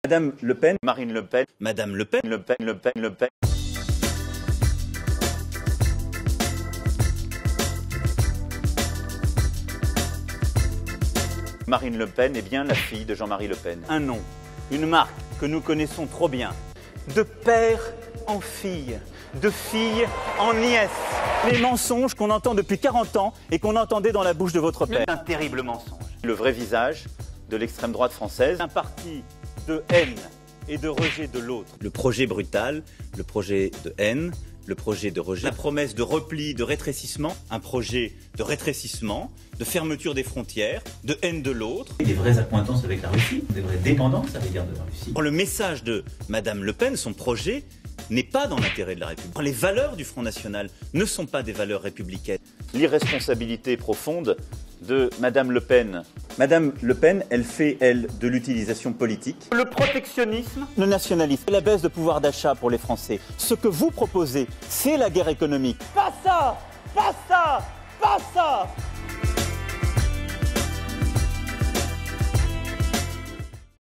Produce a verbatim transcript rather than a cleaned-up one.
Madame Le Pen, Marine Le Pen, Madame Le Pen, Le Pen, Le Pen, Le Pen. Marine Le Pen est bien la fille de Jean-Marie Le Pen. un nom, une marque que nous connaissons trop bien. De père en fille, de fille en nièce. Les mensonges qu'on entend depuis quarante ans et qu'on entendait dans la bouche de votre père. Un terrible mensonge. Le vrai visage de l'extrême droite française. Un parti de haine et de rejet de l'autre. Le projet brutal, le projet de haine, le projet de rejet, la promesse de repli, de rétrécissement, un projet de rétrécissement, de fermeture des frontières, de haine de l'autre. Des vraies accointances avec la Russie, des vraies dépendances à l'égard de la Russie. Le message de Madame Le Pen, son projet, n'est pas dans l'intérêt de la République. Les valeurs du Front National ne sont pas des valeurs républicaines. L'irresponsabilité profonde de Madame Le Pen. Madame Le Pen, elle fait, elle, de l'utilisation politique. Le protectionnisme. Le nationalisme, la baisse de pouvoir d'achat pour les Français. Ce que vous proposez, c'est la guerre économique. Pas ça! Pas ça! Pas ça!